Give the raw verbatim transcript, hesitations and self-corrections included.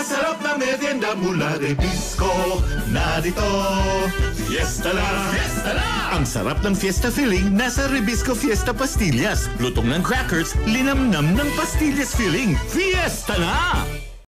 Masarap na merienda mula Rebisco. Narito, Fiesta na! Fiesta na! Ang sarap ng Fiesta filling nasa Rebisco Fiesta Pastillas. Lutong ng crackers, linamnam ng pastillas filling. Fiesta na!